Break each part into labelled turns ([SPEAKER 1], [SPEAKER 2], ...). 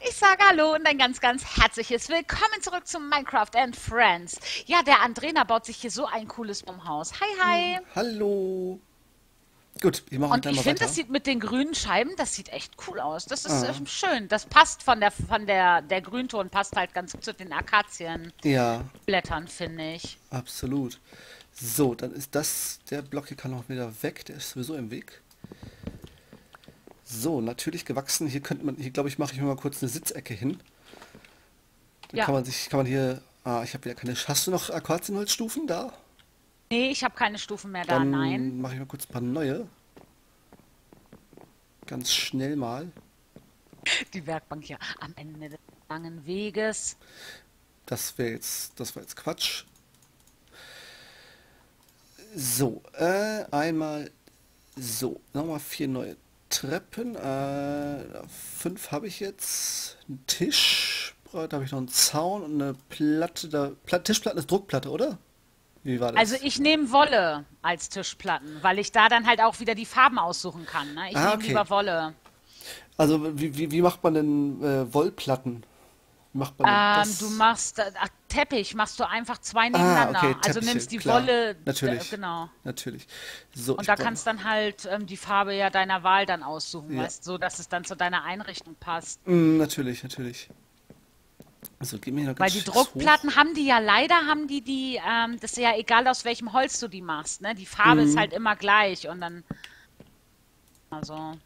[SPEAKER 1] Ich sage Hallo und ein ganz, ganz herzliches Willkommen zurück zu Minecraft and Friends. Ja, der Andrena baut sich hier so ein cooles Baumhaus. Hi, hi.
[SPEAKER 2] Hallo. Gut, ich mache
[SPEAKER 1] Und
[SPEAKER 2] gleich
[SPEAKER 1] ich
[SPEAKER 2] mal
[SPEAKER 1] finde, das
[SPEAKER 2] weiter.
[SPEAKER 1] sieht mit den grünen Scheiben, das sieht echt cool aus. Das ist
[SPEAKER 2] Ah,
[SPEAKER 1] schön. Das passt der Grünton passt halt ganz gut zu den Akazienblättern,
[SPEAKER 2] ja,
[SPEAKER 1] finde ich.
[SPEAKER 2] absolut. So, dann ist das, der Block hier kann auch wieder weg, der ist sowieso im Weg. So, natürlich gewachsen. Hier könnte man, hier glaube ich, mache ich mir mal kurz eine Sitzecke hin. Dann
[SPEAKER 1] Ja,
[SPEAKER 2] kann man hier, ich habe wieder keine, hast du noch Akazienholzstufen da?
[SPEAKER 1] nee, ich habe keine Stufen mehr da, nein.
[SPEAKER 2] Dann mache ich mal kurz ein paar neue. Ganz schnell mal.
[SPEAKER 1] Die Werkbank hier am Ende des langen Weges.
[SPEAKER 2] Das war jetzt Quatsch. So, einmal so, nochmal 4 neue Treppen. 5 habe ich jetzt. Ein Tisch. Da habe ich noch einen Zaun und eine Platte. Tischplatte ist Druckplatte, oder? Wie war
[SPEAKER 1] Also
[SPEAKER 2] das?
[SPEAKER 1] ich nehme Wolle als Tischplatten, weil ich da dann halt auch wieder die Farben aussuchen kann. Ne? Ich
[SPEAKER 2] Ah,
[SPEAKER 1] nehme
[SPEAKER 2] okay.
[SPEAKER 1] lieber Wolle.
[SPEAKER 2] Also wie macht man denn Wollplatten? Wie macht man denn
[SPEAKER 1] Du
[SPEAKER 2] das?
[SPEAKER 1] machst Teppich, machst du einfach zwei
[SPEAKER 2] Ah, okay,
[SPEAKER 1] nebeneinander. Also
[SPEAKER 2] Teppiche,
[SPEAKER 1] nimmst die
[SPEAKER 2] klar.
[SPEAKER 1] Wolle,
[SPEAKER 2] Natürlich.
[SPEAKER 1] genau.
[SPEAKER 2] Natürlich. So,
[SPEAKER 1] Und
[SPEAKER 2] ich
[SPEAKER 1] da
[SPEAKER 2] brauche
[SPEAKER 1] kannst
[SPEAKER 2] noch.
[SPEAKER 1] dann halt die Farbe ja deiner Wahl dann aussuchen,
[SPEAKER 2] Ja.
[SPEAKER 1] weißt, so dass es dann zu deiner Einrichtung passt.
[SPEAKER 2] Natürlich, natürlich. So, gehen wir hier noch
[SPEAKER 1] Weil
[SPEAKER 2] ganz
[SPEAKER 1] die
[SPEAKER 2] fix hoch.
[SPEAKER 1] Druckplatten haben die ja leider, das ist ja egal aus welchem Holz du die machst, ne? Die Farbe ist halt immer gleich und dann, also,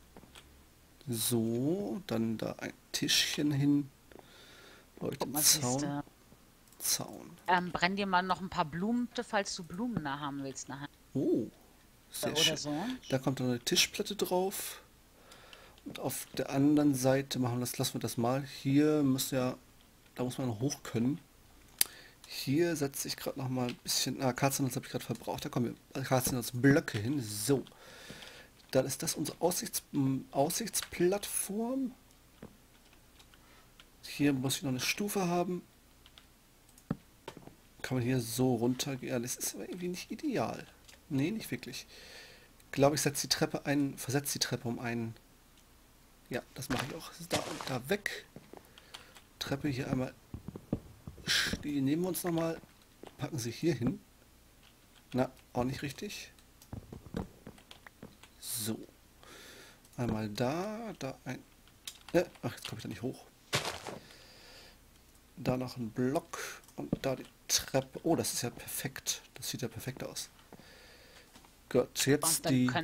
[SPEAKER 2] So, dann da ein Tischchen hin. Brauche ich
[SPEAKER 1] guck
[SPEAKER 2] den
[SPEAKER 1] mal,
[SPEAKER 2] Zaun?
[SPEAKER 1] siehste.
[SPEAKER 2] Zaun.
[SPEAKER 1] Brenn dir mal noch ein paar Blumen, falls du Blumen da haben willst nachher.
[SPEAKER 2] Oh, sehr
[SPEAKER 1] Oder
[SPEAKER 2] schön.
[SPEAKER 1] so.
[SPEAKER 2] Da kommt dann eine Tischplatte drauf. Und auf der anderen Seite lassen wir das mal. Hier muss ja, da muss man noch hoch können. Hier setze ich gerade noch mal ein bisschen, Kerzenholz habe ich gerade verbraucht. Da kommen wir Kerzenholzblöcke hin. So, dann ist das unsere Aussichtsplattform. Hier muss ich noch eine Stufe haben. Kann man hier so runtergehen. Ja, das ist aber irgendwie nicht ideal. Nee, nicht wirklich. Ich glaube, ich versetze die Treppe um einen. Ja, das mache ich auch. Da und da weg. Treppe hier einmal. Die nehmen wir uns nochmal. Packen sie hier hin. Na, auch nicht richtig. So. Einmal da ein. Ach, jetzt komme ich da nicht hoch. Da noch ein Block und da die Treppe. Oh, das ist ja perfekt. Das sieht ja perfekt aus. Gut,
[SPEAKER 1] Und
[SPEAKER 2] jetzt
[SPEAKER 1] dann
[SPEAKER 2] die.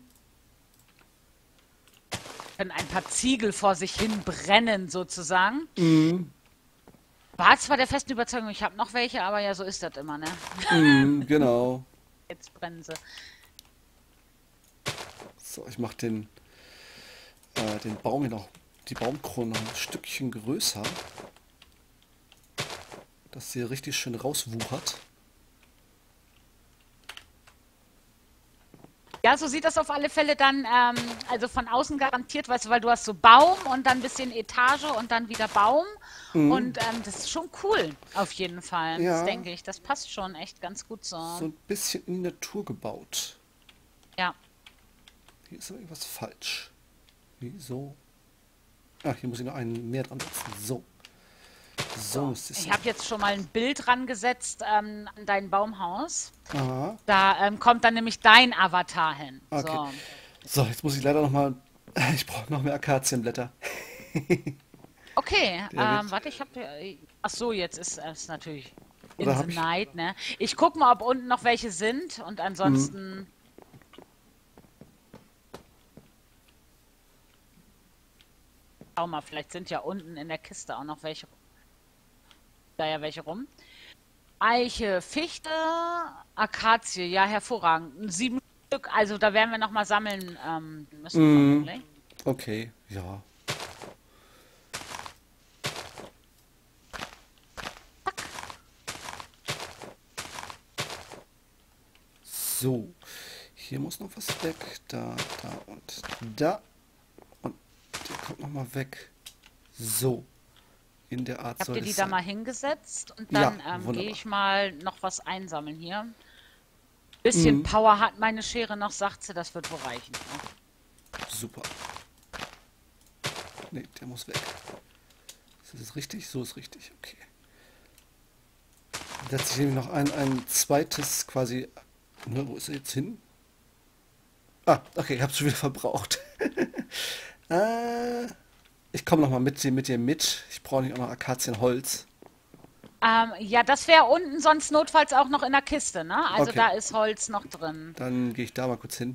[SPEAKER 1] können ein paar Ziegel vor sich hin brennen, sozusagen.
[SPEAKER 2] Mm,
[SPEAKER 1] War zwar der festen Überzeugung, ich habe noch welche, aber ja, so ist das immer, ne?
[SPEAKER 2] genau.
[SPEAKER 1] Jetzt brennen sie.
[SPEAKER 2] So, ich mache den Baum hier noch, die Baumkrone noch ein Stückchen größer, dass sie richtig schön rauswuchert.
[SPEAKER 1] Ja, so sieht das auf alle Fälle dann, also von außen garantiert, weißt du, weil du hast so Baum und dann ein bisschen Etage und dann wieder Baum. Und das ist schon cool, auf jeden Fall. Das
[SPEAKER 2] Ja,
[SPEAKER 1] denke ich. Das passt schon echt ganz gut
[SPEAKER 2] so
[SPEAKER 1] so.
[SPEAKER 2] ein bisschen in die Natur gebaut.
[SPEAKER 1] Ja.
[SPEAKER 2] Hier ist aber irgendwas falsch. Wieso? Ach, hier muss ich noch einen mehr dran setzen. So. So
[SPEAKER 1] So.
[SPEAKER 2] müsste es
[SPEAKER 1] Ich
[SPEAKER 2] sein.
[SPEAKER 1] habe jetzt schon mal ein Bild rangesetzt an dein Baumhaus.
[SPEAKER 2] Aha,
[SPEAKER 1] Da kommt dann nämlich dein Avatar hin.
[SPEAKER 2] okay.
[SPEAKER 1] So.
[SPEAKER 2] So, jetzt muss ich leider noch mal. Ich brauche noch mehr Akazienblätter.
[SPEAKER 1] Okay,
[SPEAKER 2] Der wird.
[SPEAKER 1] warte, ich habe. Ach so, jetzt ist es natürlich in
[SPEAKER 2] Oder
[SPEAKER 1] the
[SPEAKER 2] habe ich.
[SPEAKER 1] night, ne? Ich guck mal, ob unten noch welche sind und
[SPEAKER 2] Hm,
[SPEAKER 1] ansonsten. Schau mal, vielleicht sind ja unten in der Kiste auch noch welche. Da ja welche rum. Eiche, Fichte, Akazie, ja, hervorragend. 7 Stück, also da werden wir noch mal sammeln müssen vermutlich.
[SPEAKER 2] okay, ja. So. Hier muss noch was weg. Da und da. Und der kommt noch mal weg. So. In der Art
[SPEAKER 1] Habt
[SPEAKER 2] soll
[SPEAKER 1] ihr die
[SPEAKER 2] es
[SPEAKER 1] da
[SPEAKER 2] sein.
[SPEAKER 1] mal hingesetzt und
[SPEAKER 2] Ja,
[SPEAKER 1] dann gehe
[SPEAKER 2] wunderbar.
[SPEAKER 1] ich mal noch was einsammeln hier. Bisschen Power hat meine Schere noch, sagt sie, das wird wohl reichen. Ne?
[SPEAKER 2] Super. Ne, der muss weg. Ist das richtig? So ist richtig, okay. Dann setze ich nämlich noch ein zweites quasi... Ne, wo ist er jetzt hin? Ah, okay, ich habe es schon wieder verbraucht. Ich komme nochmal mit dir mit. Ich brauche nicht auch noch Akazienholz.
[SPEAKER 1] Ja, das wäre unten sonst notfalls auch noch in der Kiste, ne? Also
[SPEAKER 2] Okay,
[SPEAKER 1] da ist Holz noch drin.
[SPEAKER 2] dann gehe ich da mal kurz hin.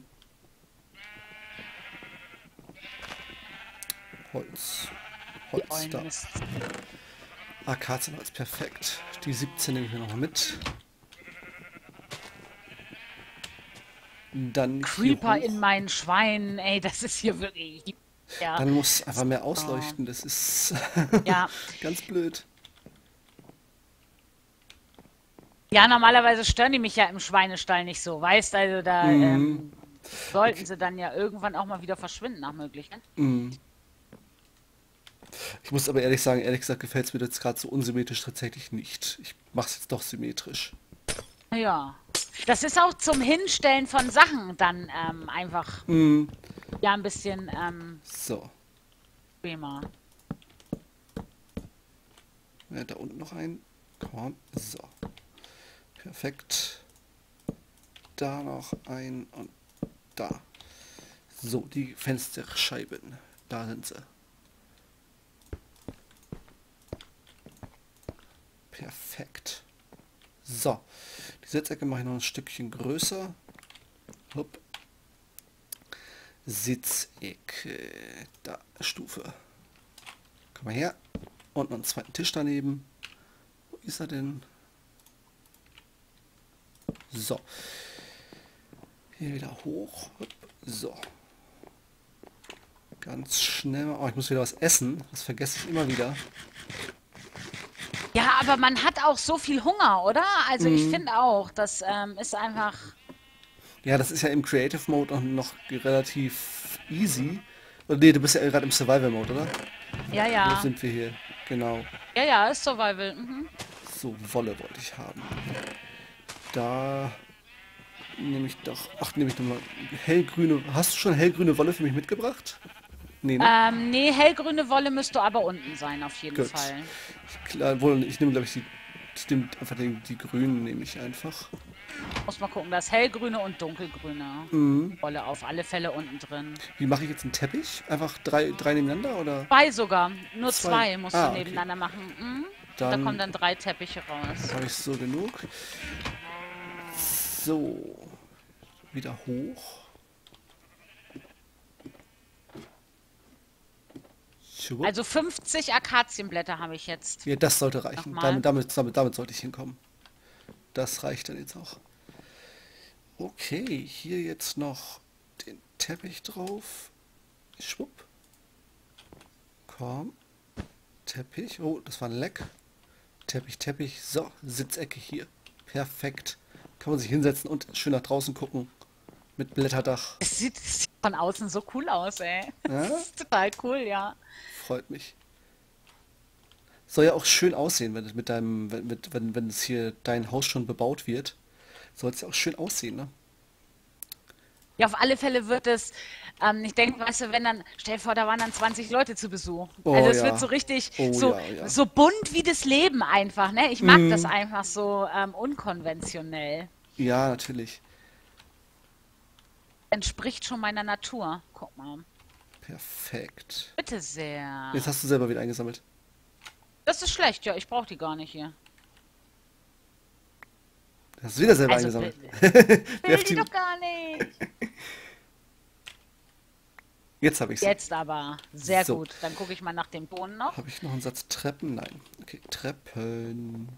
[SPEAKER 2] Holz.
[SPEAKER 1] Die
[SPEAKER 2] Holz,
[SPEAKER 1] ollen
[SPEAKER 2] da.
[SPEAKER 1] Mist.
[SPEAKER 2] Akazienholz, perfekt. Die 17 nehme ich mir nochmal mit. Dann hier
[SPEAKER 1] Creeper in
[SPEAKER 2] hoch.
[SPEAKER 1] meinen Schweinen, ey, das ist hier wirklich. Ja.
[SPEAKER 2] Dann muss einfach mehr
[SPEAKER 1] So.
[SPEAKER 2] ausleuchten. Das ist
[SPEAKER 1] Ja.
[SPEAKER 2] ganz blöd.
[SPEAKER 1] Ja, normalerweise stören die mich ja im Schweinestall nicht so, weißt also da
[SPEAKER 2] Mhm.
[SPEAKER 1] sollten sie dann ja irgendwann auch mal wieder verschwinden nach Möglichkeit.
[SPEAKER 2] Mhm. Ich muss aber ehrlich sagen, ehrlich gesagt gefällt es mir jetzt gerade so unsymmetrisch tatsächlich nicht. Ich mache es jetzt doch symmetrisch.
[SPEAKER 1] Ja. Das ist auch zum Hinstellen von Sachen dann einfach
[SPEAKER 2] Mhm.
[SPEAKER 1] ja ein bisschen
[SPEAKER 2] So,
[SPEAKER 1] bequemer.
[SPEAKER 2] ja, da unten noch ein. Komm, so. Perfekt. Da noch ein und da. So, die Fensterscheiben. Da sind sie. Perfekt. So, die Sitzecke mache ich noch ein Stückchen größer. Hopp. Sitzecke. Da, Stufe. Komm mal her. Und noch einen zweiten Tisch daneben. Wo ist er denn? So. Hier wieder hoch. Hopp. So. Ganz schnell. Oh, ich muss wieder was essen. Das vergesse ich immer wieder.
[SPEAKER 1] Ja, aber man hat auch so viel Hunger, oder? Also ich
[SPEAKER 2] Mhm.
[SPEAKER 1] finde auch, das ist einfach.
[SPEAKER 2] Ja, das ist ja im Creative Mode noch relativ easy. Oder nee, du bist ja gerade im Survival Mode, oder?
[SPEAKER 1] Ja,
[SPEAKER 2] Wo
[SPEAKER 1] ja.
[SPEAKER 2] sind wir hier? Genau.
[SPEAKER 1] Ja, ja, ist Survival. Mhm.
[SPEAKER 2] So, Wolle wollte ich haben. Da nehme ich doch... Ach, nehme ich nochmal hellgrüne... Hast du schon hellgrüne Wolle für mich mitgebracht? Nee, ne?
[SPEAKER 1] Nee, hellgrüne Wolle müsste aber unten sein, auf jeden
[SPEAKER 2] Gut.
[SPEAKER 1] Fall.
[SPEAKER 2] Ich nehme, glaube ich, die... Stimmt, einfach die grünen nehme ich einfach.
[SPEAKER 1] Muss mal gucken, das hellgrüne und dunkelgrüne
[SPEAKER 2] Mhm.
[SPEAKER 1] Wolle auf alle Fälle unten drin.
[SPEAKER 2] Wie mache ich jetzt einen Teppich? Einfach drei nebeneinander oder
[SPEAKER 1] Zwei sogar. Nur
[SPEAKER 2] zwei?
[SPEAKER 1] zwei musst du
[SPEAKER 2] Ah, okay.
[SPEAKER 1] nebeneinander machen. Mhm. Und da kommen
[SPEAKER 2] Dann
[SPEAKER 1] dann 3 Teppiche raus.
[SPEAKER 2] habe ich so genug. So, wieder hoch. Schwupp.
[SPEAKER 1] Also 50 Akazienblätter habe ich jetzt.
[SPEAKER 2] Ja, das sollte reichen.
[SPEAKER 1] Nochmal.
[SPEAKER 2] Damit sollte ich hinkommen. Das reicht dann jetzt auch. Okay, hier jetzt noch den Teppich drauf. Schwupp. Komm. Teppich. Oh, das war ein Leck. Teppich, Teppich. So, Sitzecke hier. Perfekt. Kann man sich hinsetzen und schön nach draußen gucken. Mit Blätterdach.
[SPEAKER 1] Es sieht von außen so cool aus, ey. Das
[SPEAKER 2] Ja,
[SPEAKER 1] ist total cool, ja.
[SPEAKER 2] freut mich. Soll ja auch schön aussehen, wenn es wenn es hier dein Haus schon bebaut wird. Soll es ja auch schön aussehen, ne?
[SPEAKER 1] Ja, auf alle Fälle wird es, ich denke, weißt du, wenn dann, stell dir vor, da waren dann 20 Leute zu Besuch. Also
[SPEAKER 2] Oh
[SPEAKER 1] es wird
[SPEAKER 2] ja.
[SPEAKER 1] so richtig,
[SPEAKER 2] Oh
[SPEAKER 1] so,
[SPEAKER 2] ja, ja.
[SPEAKER 1] so bunt wie das Leben einfach, ne? Ich mag das
[SPEAKER 2] Mhm.
[SPEAKER 1] einfach so unkonventionell.
[SPEAKER 2] Ja, natürlich.
[SPEAKER 1] Entspricht schon meiner Natur. Guck mal.
[SPEAKER 2] Perfekt.
[SPEAKER 1] Bitte sehr.
[SPEAKER 2] Jetzt hast du selber wieder eingesammelt.
[SPEAKER 1] Das ist schlecht, ja, ich brauche die gar nicht hier.
[SPEAKER 2] Hast du wieder selber
[SPEAKER 1] Also,
[SPEAKER 2] eingesammelt.
[SPEAKER 1] will die doch gar nicht.
[SPEAKER 2] Jetzt habe ich sie.
[SPEAKER 1] Jetzt aber. Sehr
[SPEAKER 2] So.
[SPEAKER 1] gut. Dann gucke ich mal nach den Bohnen noch.
[SPEAKER 2] Habe ich noch einen Satz Treppen? Nein. Okay, Treppen.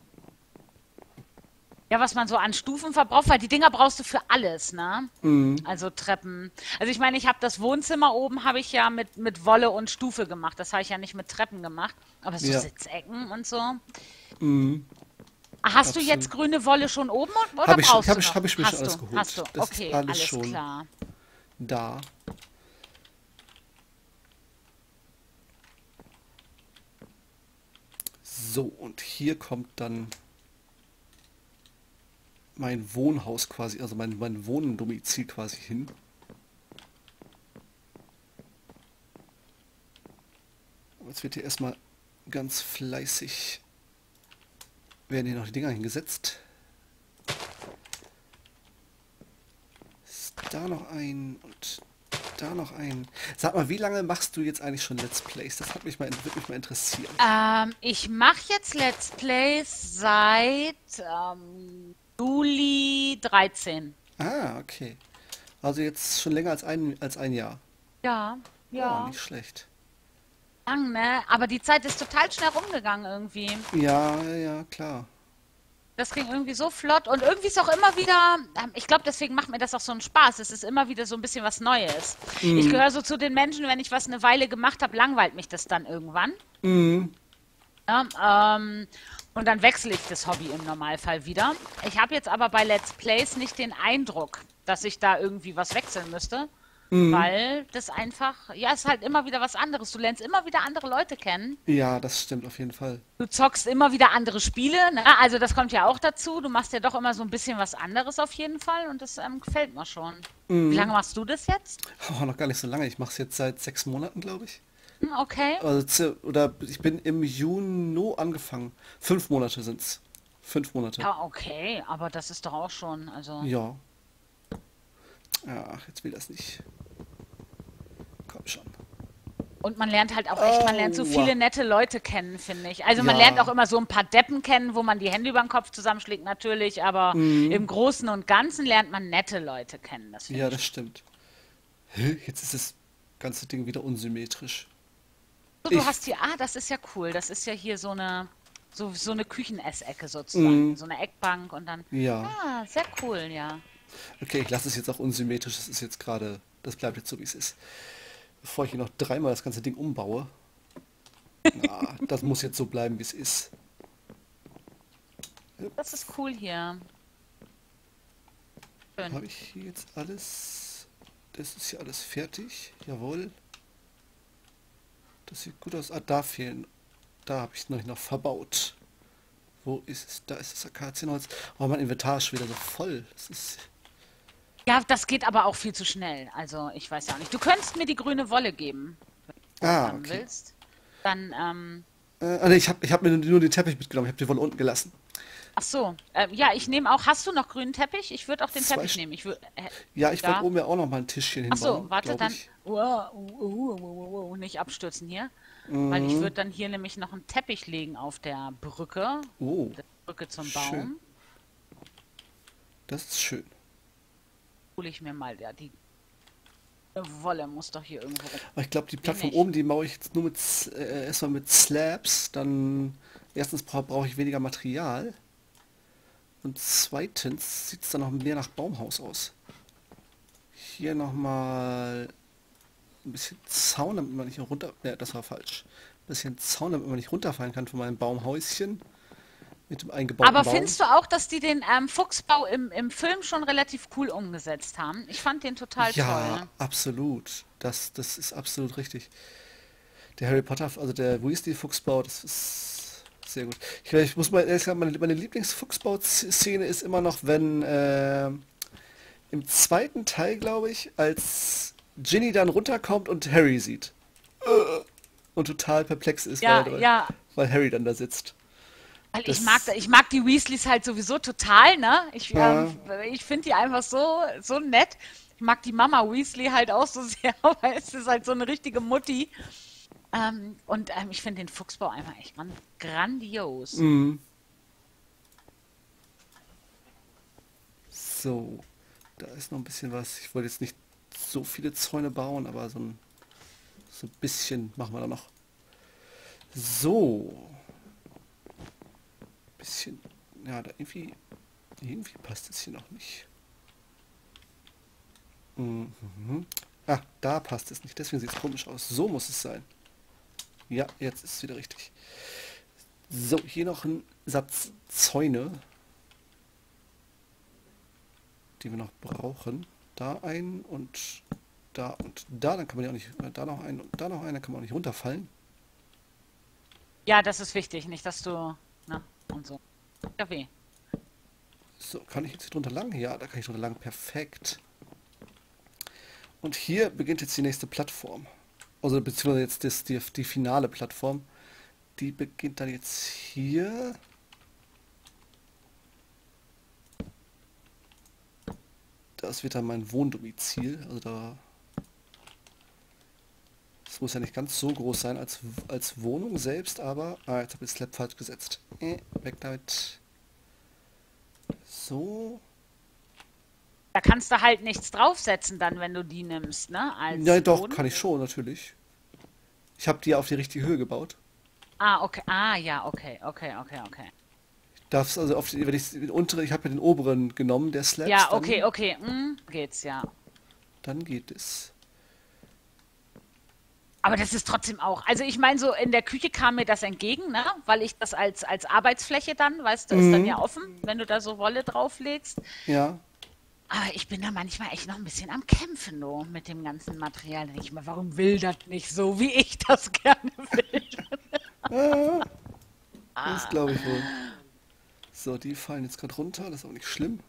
[SPEAKER 1] Ja, was man so an Stufen verbraucht, weil die Dinger brauchst du für alles, ne?
[SPEAKER 2] Mhm.
[SPEAKER 1] Also Treppen. Also ich meine, ich habe das Wohnzimmer oben habe ich ja mit Wolle und Stufe gemacht. Das habe ich ja nicht mit Treppen gemacht. Aber so
[SPEAKER 2] Ja.
[SPEAKER 1] Sitzecken und so.
[SPEAKER 2] Mhm.
[SPEAKER 1] Hast du jetzt
[SPEAKER 2] Absolut.
[SPEAKER 1] grüne Wolle schon oben oder
[SPEAKER 2] Habe ich,
[SPEAKER 1] brauchst du
[SPEAKER 2] hab ich,
[SPEAKER 1] noch?
[SPEAKER 2] hab ich mir schon
[SPEAKER 1] Hast
[SPEAKER 2] alles
[SPEAKER 1] du,
[SPEAKER 2] geholt.
[SPEAKER 1] hast du.
[SPEAKER 2] Das ist
[SPEAKER 1] Okay,
[SPEAKER 2] alles
[SPEAKER 1] alles
[SPEAKER 2] schon
[SPEAKER 1] klar.
[SPEAKER 2] da. So, und hier kommt dann mein Wohnhaus quasi, also mein Wohndomizil quasi hin. Aber jetzt wird hier erstmal ganz fleißig werden hier noch die Dinger hingesetzt. Ist da noch ein und da noch ein. Sag mal, wie lange machst du jetzt eigentlich schon Let's Plays? Das hat würde mich mal interessieren.
[SPEAKER 1] Ich mache jetzt Let's Plays seit Juli 13.
[SPEAKER 2] Ah, okay. Also jetzt schon länger als ein Jahr.
[SPEAKER 1] Ja,
[SPEAKER 2] Oh,
[SPEAKER 1] ja.
[SPEAKER 2] nicht schlecht.
[SPEAKER 1] Lang, ne? Aber die Zeit ist total schnell rumgegangen irgendwie.
[SPEAKER 2] Ja, ja, klar.
[SPEAKER 1] Das ging irgendwie so flott und irgendwie ist auch immer wieder, ich glaube, deswegen macht mir das auch so einen Spaß. Es ist immer wieder so ein bisschen was Neues. Ich
[SPEAKER 2] Mhm.
[SPEAKER 1] gehöre so zu den Menschen, wenn ich was eine Weile gemacht habe, langweilt mich das dann irgendwann.
[SPEAKER 2] Mhm.
[SPEAKER 1] Ja, und dann wechsle ich das Hobby im Normalfall wieder. Ich habe jetzt aber bei Let's Plays nicht den Eindruck, dass ich da irgendwie was wechseln müsste,
[SPEAKER 2] Mhm.
[SPEAKER 1] weil das einfach, ja, es ist halt immer wieder was anderes. Du lernst immer wieder andere Leute kennen.
[SPEAKER 2] Ja, das stimmt auf jeden Fall.
[SPEAKER 1] Du zockst immer wieder andere Spiele, ne? Also das kommt ja auch dazu. Du machst ja doch immer so ein bisschen was anderes auf jeden Fall und das gefällt mir schon. Wie
[SPEAKER 2] Mhm.
[SPEAKER 1] lange machst du das jetzt?
[SPEAKER 2] Oh, noch gar nicht so lange. Ich mache es jetzt seit 6 Monaten, glaube ich.
[SPEAKER 1] Hm, okay.
[SPEAKER 2] Also, oder ich bin im Juni angefangen. 5 Monate sind's. 5 Monate.
[SPEAKER 1] Ja, okay, aber das ist doch auch schon, also.
[SPEAKER 2] Ja. Ach, jetzt will das nicht. Komm schon.
[SPEAKER 1] Und man lernt halt auch echt, man lernt so
[SPEAKER 2] Aua.
[SPEAKER 1] viele nette Leute kennen, finde ich. Also man lernt auch
[SPEAKER 2] Ja.
[SPEAKER 1] immer so ein paar Deppen kennen, wo man die Hände über den Kopf zusammenschlägt natürlich, aber
[SPEAKER 2] Mhm.
[SPEAKER 1] im Großen und Ganzen lernt man nette Leute kennen. Das finde
[SPEAKER 2] Ja,
[SPEAKER 1] ich
[SPEAKER 2] das
[SPEAKER 1] schon.
[SPEAKER 2] stimmt. Hä? Jetzt ist das ganze Ding wieder unsymmetrisch.
[SPEAKER 1] So, du
[SPEAKER 2] Ich.
[SPEAKER 1] hast hier, das ist ja cool. Das ist ja hier so eine Küchenesecke sozusagen.
[SPEAKER 2] Mhm.
[SPEAKER 1] So eine Eckbank und dann,
[SPEAKER 2] Ja.
[SPEAKER 1] sehr cool, ja.
[SPEAKER 2] Okay, ich lasse es jetzt auch unsymmetrisch. Das ist jetzt gerade. Das bleibt jetzt so, wie es ist. Bevor ich hier noch dreimal das ganze Ding umbaue. Na, das muss jetzt so bleiben, wie es ist.
[SPEAKER 1] Das ist cool hier. Schön.
[SPEAKER 2] Habe ich hier jetzt alles? Das ist hier alles fertig. Jawohl. Das sieht gut aus. Ah, da fehlen. Da habe ich es noch verbaut. Wo ist es? Da ist das Akazienholz. Oh, mein Inventar ist schon wieder so voll. Das ist.
[SPEAKER 1] Ja, das geht aber auch viel zu schnell. Also, ich weiß ja auch nicht. Du könntest mir die grüne Wolle geben, wenn du
[SPEAKER 2] Ah,
[SPEAKER 1] haben
[SPEAKER 2] okay.
[SPEAKER 1] willst. Dann,
[SPEAKER 2] Nee, ich hab mir nur den Teppich mitgenommen. Ich habe den Wolle unten gelassen.
[SPEAKER 1] ach so. Ja, ich nehme auch. Hast du noch grünen Teppich? Ich würde auch den
[SPEAKER 2] Zwei.
[SPEAKER 1] Teppich nehmen. Ich würde,
[SPEAKER 2] Ja, ich wollte
[SPEAKER 1] da.
[SPEAKER 2] oben ja auch noch mal ein Tischchen
[SPEAKER 1] Ach so,
[SPEAKER 2] hinbauen,
[SPEAKER 1] warte,
[SPEAKER 2] glaube
[SPEAKER 1] dann.
[SPEAKER 2] ich.
[SPEAKER 1] Nicht abstürzen hier. Weil ich
[SPEAKER 2] Mhm.
[SPEAKER 1] würde dann hier nämlich noch einen Teppich legen auf der Brücke.
[SPEAKER 2] Oh,
[SPEAKER 1] Der Brücke zum
[SPEAKER 2] schön.
[SPEAKER 1] Baum.
[SPEAKER 2] Das ist schön.
[SPEAKER 1] Hole ich mir mal, ja, die Wolle muss doch hier irgendwo rum.
[SPEAKER 2] Aber ich glaube, die
[SPEAKER 1] Nee,
[SPEAKER 2] Plattform
[SPEAKER 1] nicht.
[SPEAKER 2] oben, die baue ich jetzt nur erstmal mit Slabs. Dann erstens brauche ich weniger Material. Und zweitens sieht es dann noch mehr nach Baumhaus aus. Hier nochmal ein bisschen Zaun, damit man nicht runter... Ne, das war falsch. Ein bisschen Zaun, damit man nicht runterfallen kann von meinem Baumhäuschen. Mit dem eingebauten
[SPEAKER 1] Aber
[SPEAKER 2] Baum.
[SPEAKER 1] findest du auch, dass die den Fuchsbau im Film schon relativ cool umgesetzt haben? Ich fand den total
[SPEAKER 2] Ja,
[SPEAKER 1] toll.
[SPEAKER 2] absolut. Das ist absolut richtig. Der Harry Potter, also der Weasley-Fuchsbau, das ist sehr gut. Ich muss mal ehrlich sagen, meine Lieblingsfuchsbau-Szene ist immer noch, wenn im zweiten Teil, glaube ich, als Ginny dann runterkommt und Harry sieht. Und total perplex ist,
[SPEAKER 1] Ja, ja.
[SPEAKER 2] weil Harry dann da sitzt.
[SPEAKER 1] Weil
[SPEAKER 2] Das,
[SPEAKER 1] ich mag die Weasleys halt sowieso total, ne?
[SPEAKER 2] äh,
[SPEAKER 1] Ich finde die einfach so nett. Ich mag die Mama Weasley halt auch so sehr, weil es ist halt so eine richtige Mutti. Ich finde den Fuchsbau einfach echt grandios.
[SPEAKER 2] mm, so, da ist noch ein bisschen was. Ich wollte jetzt nicht so viele Zäune bauen, aber so ein bisschen machen wir da noch. So, bisschen, ja, da irgendwie passt es hier noch nicht. Mhm. Ah, da passt es nicht, deswegen sieht es komisch aus. So muss es sein. Ja, jetzt ist es wieder richtig. So, hier noch ein Satz Zäune, die wir noch brauchen. Da ein und da und da, dann kann man ja auch nicht, da noch ein und da noch ein, dann kann man auch nicht runterfallen.
[SPEAKER 1] Ja, das ist wichtig, nicht, dass du, ne, und so. Ja, weh.
[SPEAKER 2] So, kann ich jetzt hier drunter lang? Ja, da kann ich drunter lang. Perfekt. Und hier beginnt jetzt die nächste Plattform. Also beziehungsweise jetzt die finale Plattform, die beginnt dann jetzt hier. Das wird dann mein Wohndomizil. Also da... Das muss ja nicht ganz so groß sein als Wohnung selbst, aber... Ah, jetzt habe ich das Slab falsch gesetzt. Weg damit. So.
[SPEAKER 1] Da kannst du halt nichts draufsetzen dann, wenn du die nimmst, ne? Als
[SPEAKER 2] Ja, doch,
[SPEAKER 1] Boden.
[SPEAKER 2] kann ich schon, natürlich. Ich habe die auf die richtige Höhe gebaut.
[SPEAKER 1] Ah, okay. Ah, ja, okay.
[SPEAKER 2] Darf's also auf die, wenn ich den unteren, ich habe ja den oberen genommen, der Slabs,
[SPEAKER 1] Ja,
[SPEAKER 2] dann,
[SPEAKER 1] okay. Geht's, ja.
[SPEAKER 2] dann geht es.
[SPEAKER 1] Aber das ist trotzdem auch. Also ich meine, so in der Küche kam mir das entgegen, ne? Weil ich das als Arbeitsfläche dann, weißt du, ist dann ja offen, wenn du da so Wolle drauflegst.
[SPEAKER 2] Ja.
[SPEAKER 1] Aber ich bin da manchmal echt noch ein bisschen am Kämpfen, no, mit dem ganzen Material. Da denke ich mal, warum will das nicht so, wie ich das gerne will?
[SPEAKER 2] Das glaube ich wohl. So, die fallen jetzt gerade runter, das ist auch nicht schlimm.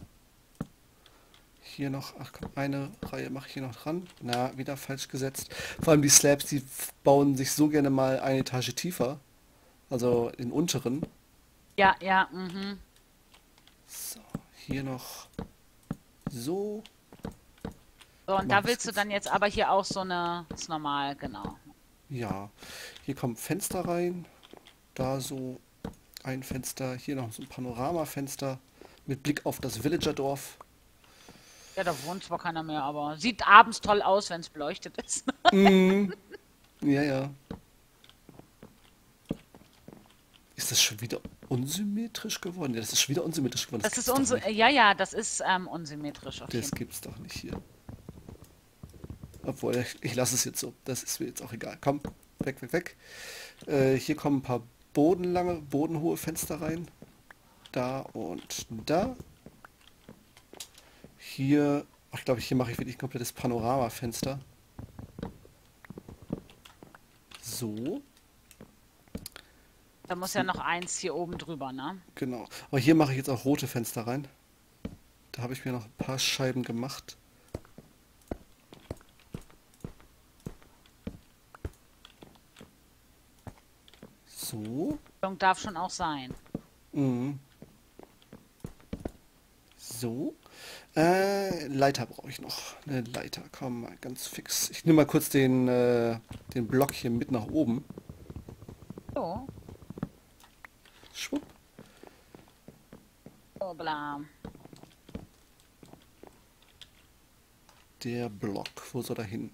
[SPEAKER 2] Hier noch, ach komm, eine Reihe mache ich hier noch dran. Na, wieder falsch gesetzt. Vor allem die Slabs, die bauen sich so gerne mal eine Etage tiefer. Also den unteren.
[SPEAKER 1] Ja.
[SPEAKER 2] So, hier noch so.
[SPEAKER 1] So, und
[SPEAKER 2] Mach
[SPEAKER 1] da
[SPEAKER 2] das
[SPEAKER 1] willst du
[SPEAKER 2] kurz.
[SPEAKER 1] dann jetzt aber hier auch so eine, ist normal, genau.
[SPEAKER 2] Ja, hier kommen Fenster rein. Da so ein Fenster. Hier noch so ein Panoramafenster mit Blick auf das Villagerdorf.
[SPEAKER 1] Ja, da wohnt zwar keiner mehr, aber sieht abends toll aus, wenn es beleuchtet ist.
[SPEAKER 2] Ja, ja. Ist das schon wieder unsymmetrisch geworden? Ja, das ist schon wieder unsymmetrisch geworden.
[SPEAKER 1] Das ist
[SPEAKER 2] Gibt's doch
[SPEAKER 1] unsere,
[SPEAKER 2] nicht.
[SPEAKER 1] ja, das ist unsymmetrisch auf
[SPEAKER 2] Das
[SPEAKER 1] jeden Fall.
[SPEAKER 2] gibt's doch nicht hier. Obwohl, ich lasse es jetzt so. Das ist mir jetzt auch egal. Komm, weg. Hier kommen ein paar bodenhohe Fenster rein. Da und da. Hier, ach, ich glaube, hier mache ich wirklich ein komplettes Panoramafenster. So,
[SPEAKER 1] Da muss ja noch eins hier oben drüber, ne?
[SPEAKER 2] genau. Aber hier mache ich jetzt auch rote Fenster rein. Da habe ich mir noch ein paar Scheiben gemacht. So.
[SPEAKER 1] Darf schon auch sein.
[SPEAKER 2] Mhm. So. Leiter brauche ich noch. Eine Leiter, komm mal ganz fix. Ich nehme mal kurz den Block hier mit nach oben.
[SPEAKER 1] So,
[SPEAKER 2] Schwupp.
[SPEAKER 1] so bla.
[SPEAKER 2] Der Block, wo soll er hin?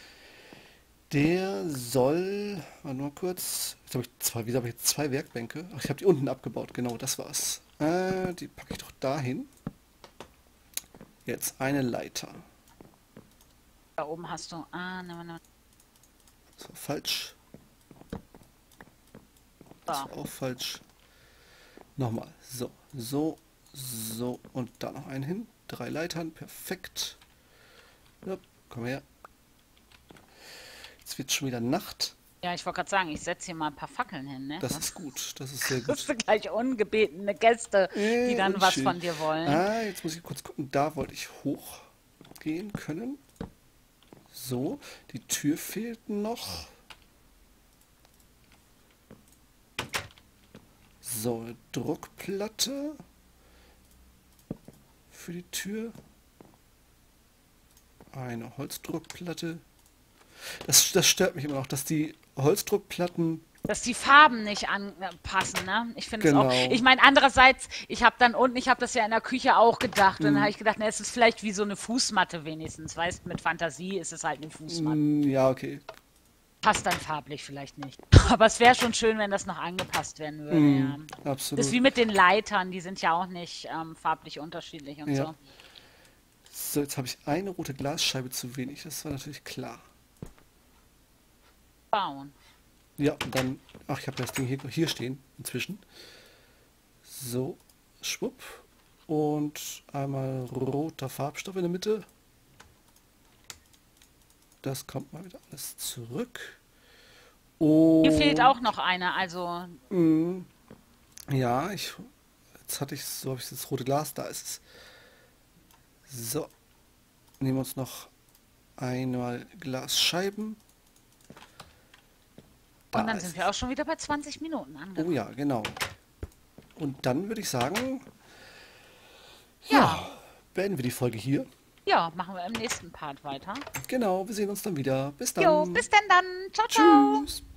[SPEAKER 2] Der soll, warte mal kurz. Jetzt habe ich wieso habe ich jetzt zwei Werkbänke? Ach, ich habe die unten abgebaut, genau, das war's. Die packe ich doch dahin. Jetzt eine Leiter.
[SPEAKER 1] Da oben hast du. Ah, ne.
[SPEAKER 2] Das war falsch. Das war auch falsch. Nochmal. So und da noch einen hin. 3 Leitern, perfekt. Ja, komm her. Jetzt wird schon wieder Nacht.
[SPEAKER 1] Ja, ich wollte gerade sagen, ich setze hier mal ein paar Fackeln hin, ne?
[SPEAKER 2] Das ist gut, das ist sehr
[SPEAKER 1] Kriegst
[SPEAKER 2] gut.
[SPEAKER 1] du gleich ungebetene Gäste, die dann was
[SPEAKER 2] Unschön.
[SPEAKER 1] von dir wollen.
[SPEAKER 2] Ah, jetzt muss ich kurz gucken. Da wollte ich hochgehen können. So, die Tür fehlt noch. So, eine Druckplatte für die Tür. Eine Holzdruckplatte. Das stört mich immer noch, dass die Holzdruckplatten...
[SPEAKER 1] Dass die Farben nicht anpassen, ne? Ich finde es auch.
[SPEAKER 2] Genau.
[SPEAKER 1] Ich meine, andererseits, ich habe dann unten, ich habe das ja in der Küche auch gedacht. Und dann habe ich gedacht, ne, es ist vielleicht wie so eine Fußmatte wenigstens. Weißt, mit Fantasie ist es halt eine Fußmatte.
[SPEAKER 2] Ja, okay.
[SPEAKER 1] Passt dann farblich vielleicht nicht. Aber es wäre schon schön, wenn das noch angepasst werden würde, ja. Das ist
[SPEAKER 2] Absolut.
[SPEAKER 1] wie mit den Leitern, die sind ja auch nicht farblich unterschiedlich und
[SPEAKER 2] Ja.
[SPEAKER 1] so.
[SPEAKER 2] So, jetzt habe ich eine rote Glasscheibe zu wenig. Das war natürlich klar.
[SPEAKER 1] Bauen.
[SPEAKER 2] Ja, und dann... Ach, ich habe das Ding hier stehen inzwischen. So, schwupp. Und einmal roter Farbstoff in der Mitte. Das kommt mal wieder alles zurück.
[SPEAKER 1] Hier fehlt auch
[SPEAKER 2] Und
[SPEAKER 1] noch eine, also
[SPEAKER 2] ja, jetzt hatte ich, so habe ich das rote Glas, da ist es. So, nehmen wir uns noch einmal Glasscheiben.
[SPEAKER 1] Und
[SPEAKER 2] Da
[SPEAKER 1] dann
[SPEAKER 2] ist
[SPEAKER 1] sind
[SPEAKER 2] es.
[SPEAKER 1] wir auch schon wieder bei 20 Minuten
[SPEAKER 2] Oh
[SPEAKER 1] angekommen.
[SPEAKER 2] ja, genau. Und dann würde ich sagen,
[SPEAKER 1] Ja,
[SPEAKER 2] ja, beenden wir die Folge hier.
[SPEAKER 1] ja, machen wir im nächsten Part weiter.
[SPEAKER 2] Genau, wir sehen uns dann wieder. Bis
[SPEAKER 1] Jo,
[SPEAKER 2] dann.
[SPEAKER 1] bis denn dann. Ciao, ciao.
[SPEAKER 2] Tschüss.